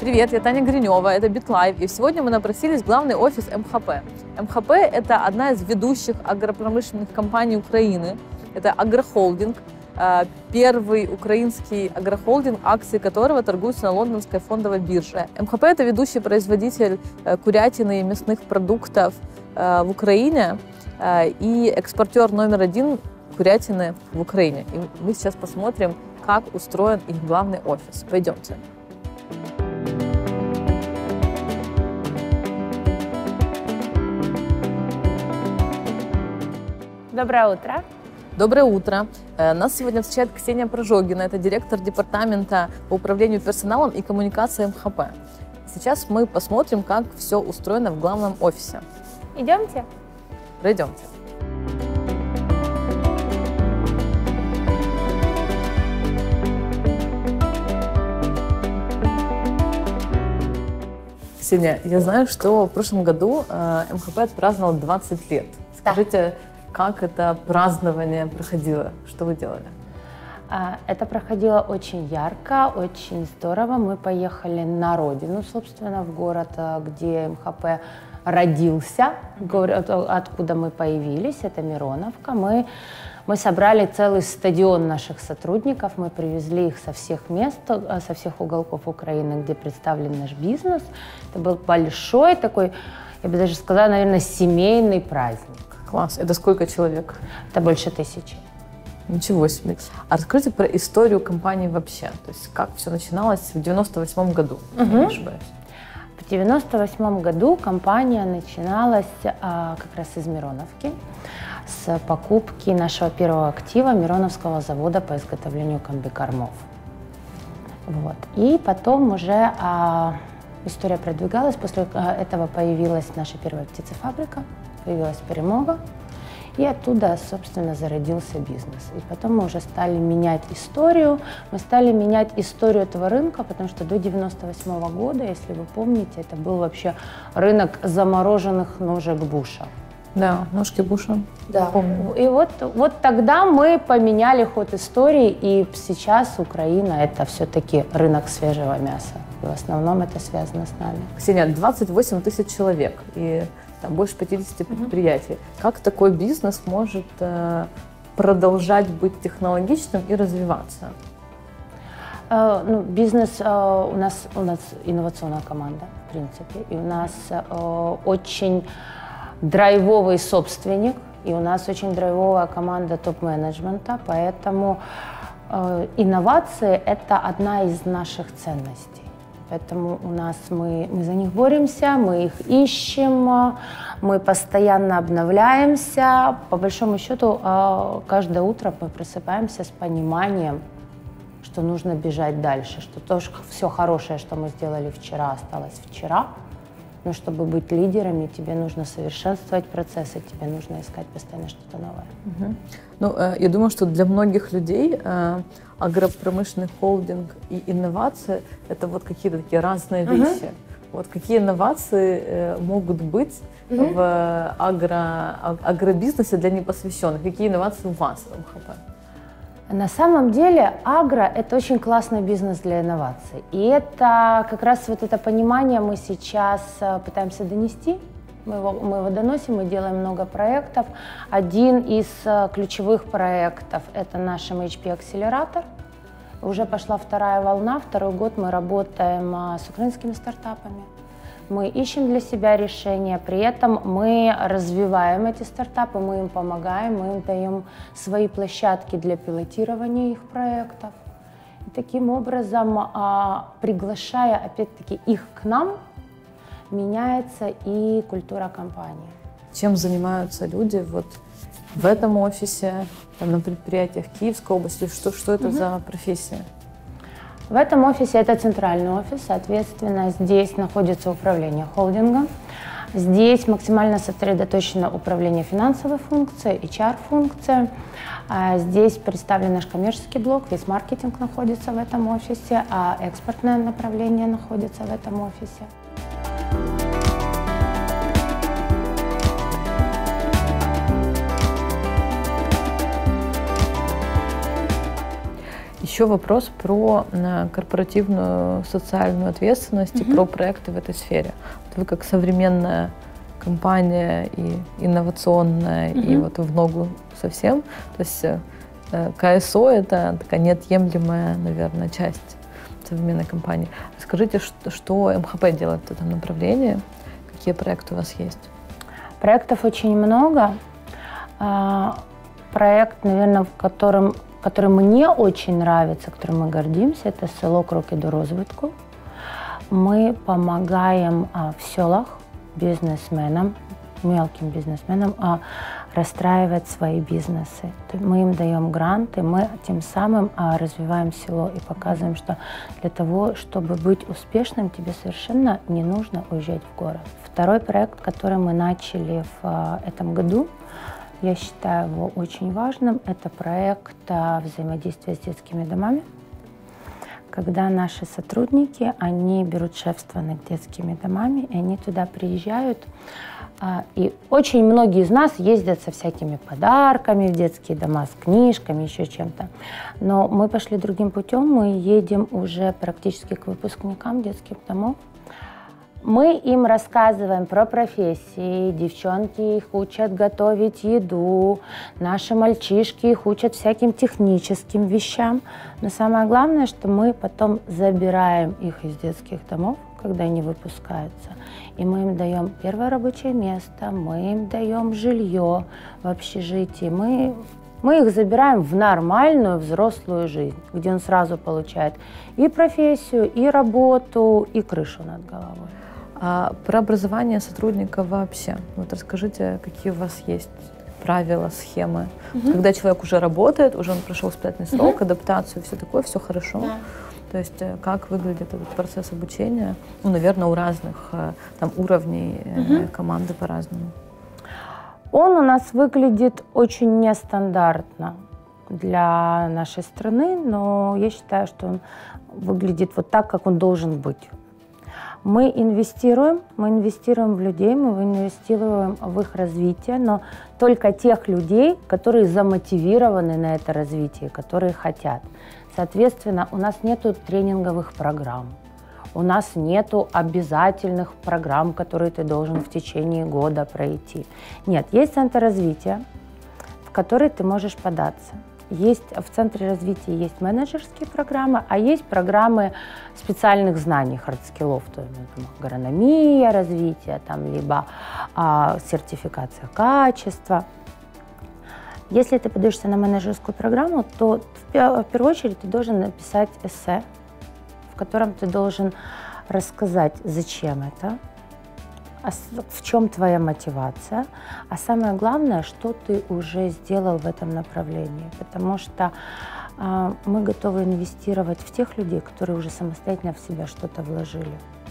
Привет, я Таня Гринева, это BitLife, и сегодня мы напросились в главный офис МХП. МХП – это одна из ведущих агропромышленных компаний Украины, это агрохолдинг, первый украинский агрохолдинг, акции которого торгуются на лондонской фондовой бирже. МХП – это ведущий производитель курятины и мясных продуктов в Украине и экспортер номер один курятины в Украине. И мы сейчас посмотрим, как устроен их главный офис. Пойдемте. Доброе утро. Доброе утро. Нас сегодня встречает Ксения Прожогина, это директор департамента по управлению персоналом и коммуникации МХП. Сейчас мы посмотрим, как все устроено в главном офисе. Идемте. Пройдемте. Ксения, я знаю, что в прошлом году МХП отпраздновал 20 лет. Скажите, как это празднование проходило? Что вы делали? Это проходило очень ярко, очень здорово. Мы поехали на родину, собственно, в город, где МХП родился, город, откуда мы появились, это Мироновка. Мы собрали целый стадион наших сотрудников, мы привезли их со всех мест, со всех уголков Украины, где представлен наш бизнес. Это был большой такой, я бы даже сказала, наверное, семейный праздник. Класс. Это сколько человек? Это больше 1000. Ничего себе. А расскажите про историю компании вообще. То есть как все начиналось в 98 году, если не ошибаюсь. В 98 году компания начиналась как раз из Мироновки, с покупки нашего первого актива Мироновского завода по изготовлению комбикормов. Вот. И потом уже история продвигалась. После этого появилась наша первая птицефабрика, появилась Перемога, и оттуда, собственно, зародился бизнес. И потом мы уже стали менять историю. Мы стали менять историю этого рынка, потому что до 98 года, если вы помните, это был вообще рынок замороженных ножек Буша. Да, ножки Буша. Да. Помню. И вот тогда мы поменяли ход истории, и сейчас Украина – это все-таки рынок свежего мяса. И в основном это связано с нами. Ксения, 28 тысяч человек и там больше 50 предприятий. Как такой бизнес может продолжать быть технологичным и развиваться? Бизнес, у нас инновационная команда, в принципе, и у нас очень драйвовый собственник, и у нас очень драйвовая команда топ-менеджмента, поэтому инновации – это одна из наших ценностей. Поэтому у нас мы за них боремся, мы их ищем, мы постоянно обновляемся. По большому счету, каждое утро мы просыпаемся с пониманием, что нужно бежать дальше, что то, все хорошее, что мы сделали вчера, осталось вчера. Но чтобы быть лидерами, тебе нужно совершенствовать процессы, тебе нужно искать постоянно что-то новое. Я думаю, что для многих людей агропромышленный холдинг и инновации – это вот какие-то такие разные вещи. Вот какие инновации могут быть в агробизнесе для непосвященных? Какие инновации у вас в МХП? На самом деле агро – это очень классный бизнес для инноваций. И это как раз вот это понимание мы сейчас пытаемся донести. Мы его доносим, мы делаем много проектов. Один из ключевых проектов – это наш MHP-акселератор. Уже пошла вторая волна, второй год мы работаем с украинскими стартапами. Мы ищем для себя решения, при этом мы развиваем эти стартапы, мы им помогаем, мы им даем свои площадки для пилотирования их проектов. И таким образом, приглашая опять-таки их к нам, меняется и культура компании. Чем занимаются люди вот в этом офисе, там, на предприятиях Киевской области? Что это за профессия? В этом офисе это центральный офис, соответственно, здесь находится управление холдингом. Здесь максимально сосредоточено управление финансовой функцией, HR-функция. Здесь представлен наш коммерческий блок, весь маркетинг находится в этом офисе, а экспортное направление находится в этом офисе. Еще вопрос про корпоративную социальную ответственность и про проекты в этой сфере. Вот вы как современная компания и инновационная, и вот в ногу совсем. То есть КСО — это такая неотъемлемая, наверное, часть современной компании. Скажите, что МХП делает в этом направлении? Какие проекты у вас есть? Проектов очень много. Проект, наверное, который мне очень нравится, которым мы гордимся, это село Кроки до розвитку. Мы помогаем в селах бизнесменам, мелким бизнесменам расстраивать свои бизнесы. Мы им даем гранты, мы тем самым развиваем село и показываем, что для того, чтобы быть успешным, тебе совершенно не нужно уезжать в город. Второй проект, который мы начали в этом году, я считаю его очень важным, это проект взаимодействия с детскими домами, когда наши сотрудники, они берут шефство над детскими домами, и они туда приезжают. И очень многие из нас ездят со всякими подарками в детские дома, с книжками, еще чем-то. Но мы пошли другим путем, мы едем уже практически к выпускникам детских домов. Мы им рассказываем про профессии, девчонки их учат готовить еду, наши мальчишки их учат всяким техническим вещам. Но самое главное, что мы потом забираем их из детских домов, когда они выпускаются, и мы им даем первое рабочее место, мы им даем жилье в общежитии, мы их забираем в нормальную взрослую жизнь, где он сразу получает и профессию, и работу, и крышу над головой. А про образование сотрудников вообще. Вот расскажите, какие у вас есть правила, схемы. Когда человек уже работает, уже он прошел испытательный срок, адаптацию, все такое, все хорошо. Да. То есть как выглядит этот процесс обучения? Ну, наверное, у разных там уровней команды по-разному. Он у нас выглядит очень нестандартно для нашей страны, но я считаю, что он выглядит вот так, как он должен быть. Мы инвестируем в людей, мы инвестируем в их развитие, но только тех людей, которые замотивированы на это развитие, которые хотят. Соответственно, у нас нет тренинговых программ, у нас нет обязательных программ, которые ты должен в течение года пройти. Нет, есть центр развития, в который ты можешь податься. В центре развития есть менеджерские программы, а есть программы специальных знаний, хардскиллов, то есть агрономия, развитие, либо сертификация качества. Если ты подаешься на менеджерскую программу, то в первую очередь ты должен написать эссе, в котором ты должен рассказать, зачем это, в чем твоя мотивация, а самое главное, что ты уже сделал в этом направлении, потому что мы готовы инвестировать в тех людей, которые уже самостоятельно в себя что-то вложили.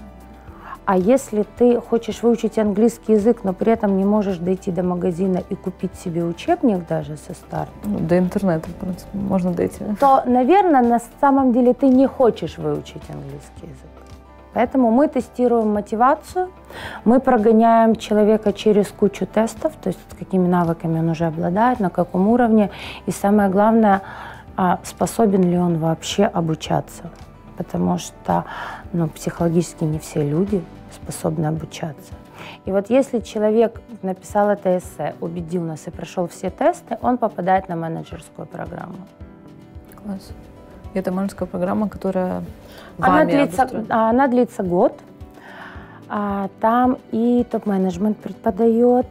А если ты хочешь выучить английский язык, но при этом не можешь дойти до магазина и купить себе учебник даже со старта, до интернета, в принципе, можно дойти, то, наверное, на самом деле ты не хочешь выучить английский язык. Поэтому мы тестируем мотивацию, мы прогоняем человека через кучу тестов, то есть какими навыками он уже обладает, на каком уровне, и самое главное, способен ли он вообще обучаться. Потому что психологически не все люди способны обучаться. И вот если человек написал это эссе, убедил нас и прошел все тесты, он попадает на менеджерскую программу. Класс. И это менеджерская программа, которая она длится год. Там и топ-менеджмент преподают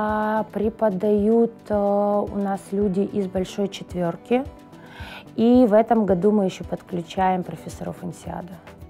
у нас люди из большой четверки. И в этом году мы еще подключаем профессоров INSEAD.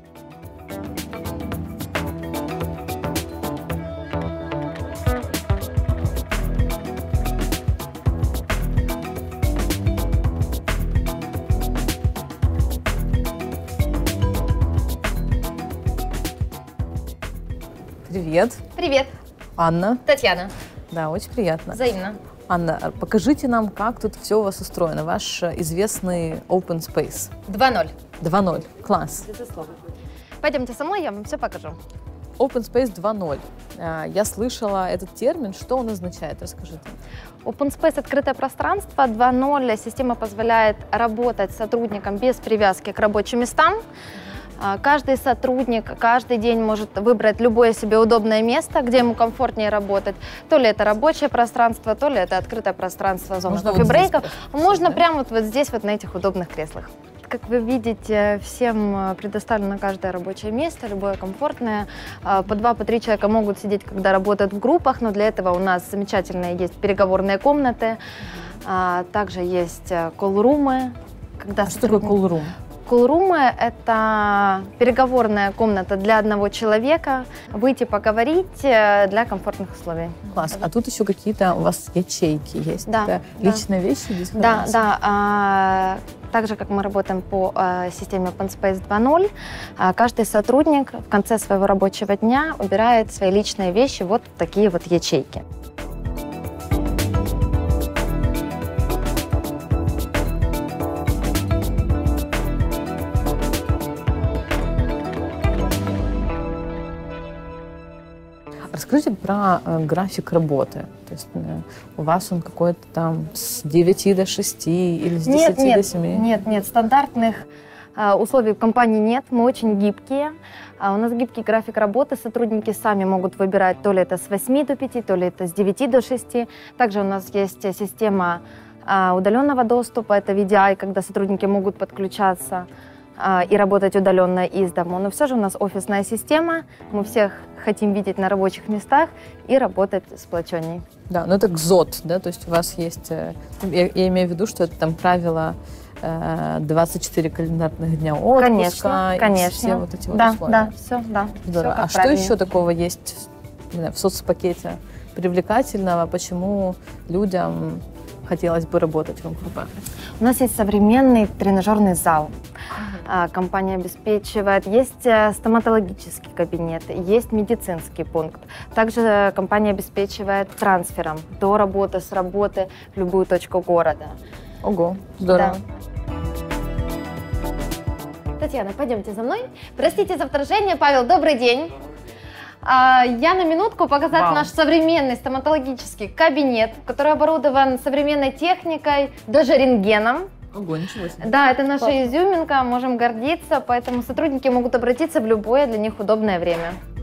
Привет. Привет. Анна. Татьяна. Да, очень приятно. Взаимно. Анна, покажите нам, как тут все у вас устроено, ваш известный Open Space. 2.0. 2.0. Класс. Безусловно. Пойдемте со мной, я вам все покажу. Open Space 2.0. Я слышала этот термин. Что он означает? Расскажите. Open Space — открытое пространство 2.0. Система позволяет работать сотрудникам без привязки к рабочим местам. Каждый сотрудник каждый день может выбрать любое себе удобное место, где ему комфортнее работать. То ли это рабочее пространство, то ли это открытое пространство, зона кофе-брейков. Можно прямо вот здесь, вот на этих удобных креслах. Как вы видите, всем предоставлено каждое рабочее место, любое комфортное. По 2-3 человека могут сидеть, когда работают в группах, но для этого у нас замечательные есть переговорные комнаты. Также есть колл-румы. Что такое колл-рум? Колл-румы — это переговорная комната для одного человека, выйти поговорить для комфортных условий. Класс. А тут еще какие-то у вас ячейки есть? Да. Это личные вещи здесь? Да. Так же, как мы работаем по системе Open Space 2.0, каждый сотрудник в конце своего рабочего дня убирает свои личные вещи вот в такие вот ячейки. Расскажите про график работы. То есть у вас он какой-то там с 9 до 6 или с 10 до 7? Нет, стандартных условий в компании нет. Мы очень гибкие. У нас гибкий график работы. Сотрудники сами могут выбирать, то ли это с 8 до 5, то ли это с 9 до 6. Также у нас есть система удаленного доступа, это VDI, когда сотрудники могут подключаться и работать удаленно из дома. Но все же у нас офисная система, мы всех хотим видеть на рабочих местах и работать сплоченней. Да, но это КЗОТ, да, то есть у вас есть, я имею в виду, что это там правило 24 календарных дня отпуска. Конечно. Все вот эти вот условия. Да, все, да. Здорово. Все а что еще такого есть, не знаю, в соцпакете привлекательного, почему людям хотелось бы работать в МХП? У нас есть современный тренажерный зал. Компания обеспечивает. Есть стоматологический кабинет, есть медицинский пункт. Также компания обеспечивает трансфером до работы, с работы в любую точку города. Ого, здорово. Да. Татьяна, пойдемте за мной. Простите за вторжение. Павел, добрый день. Я на минутку показать наш современный стоматологический кабинет, который оборудован современной техникой, даже рентгеном. Ого, ничего себе. Да, это наша изюминка, можем гордиться, поэтому сотрудники могут обратиться в любое для них удобное время.